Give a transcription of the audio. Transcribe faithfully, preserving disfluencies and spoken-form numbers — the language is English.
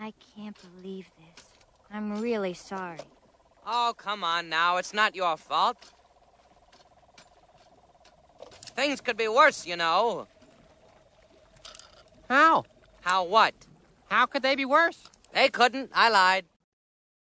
I can't believe this. I'm really sorry. Oh, come on now. It's not your fault. Things could be worse, you know. How? How what? How could they be worse? They couldn't. I lied.